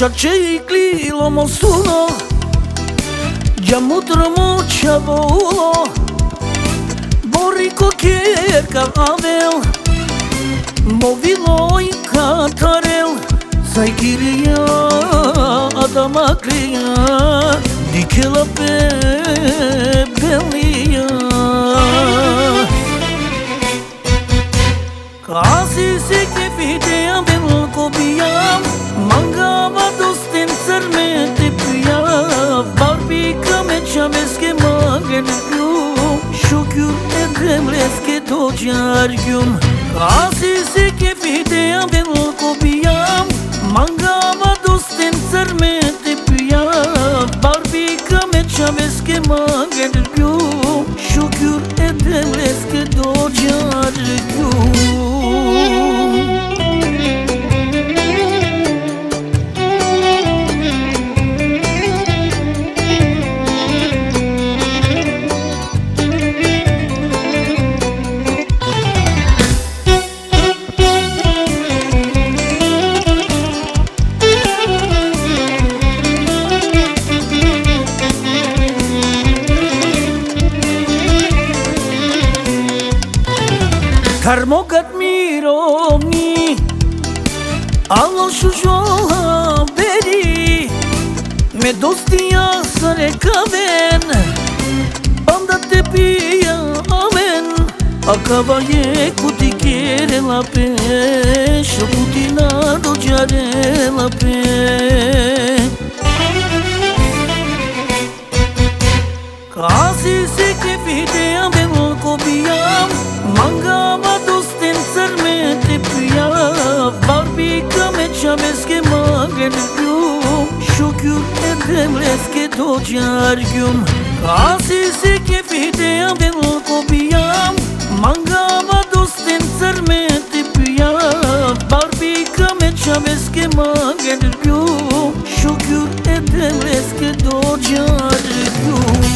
Čačejkli lomo suno, Džamutromo čavoulo, Boriko kerka avel, Moviloj katarel, Zajkirija adamakriya, Dikela bebelija. Kasi se kefite avel kobiyam, Mangava dostin sarme tipiya, Barbika me çameske magen gün, Şükür edem reske docar gün. Kasi se kefite avel kobiyam, Mangava dostin sarme tipiya, Barbika me çameske magen gün, Şükür edem reske docar gün. Karmogat miromi, alo šužoha beri, Me dostija sare kaven, Onda te pija amen, A kava je kuti kere la pe, Šo kutina dođare la pe. Kasi se kefite amen kobijam, Mangava dostin sarme tipiya, Barbika me çameske magen gün, Şükür edem reske docar gün. Kasi se kefite avel kobiyam, Mangava dostin sarme tipiya, Barbika me çameske magen gün, Şükür edem reske docar gün.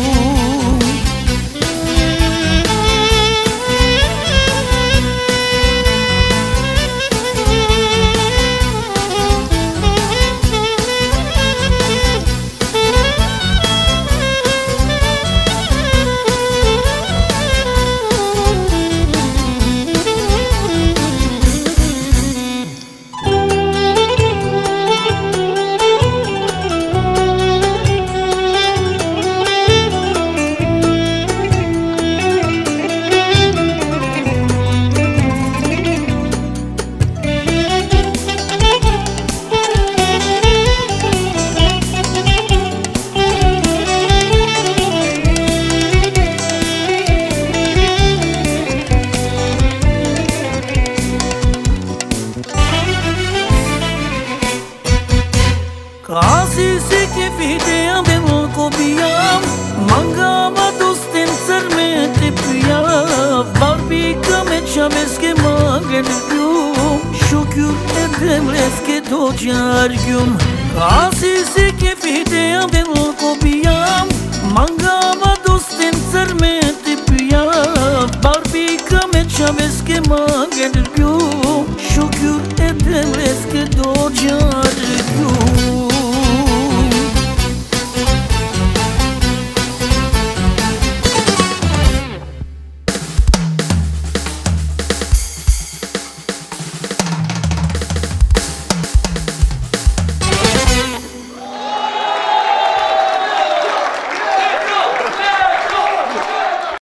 Kasi se kefite avel kobiyam, Mangava dostin sarme tipiya, Barbika me çameske magen gün, Şükür edem reske docar gün. Kasi se kefite avel kobiyam,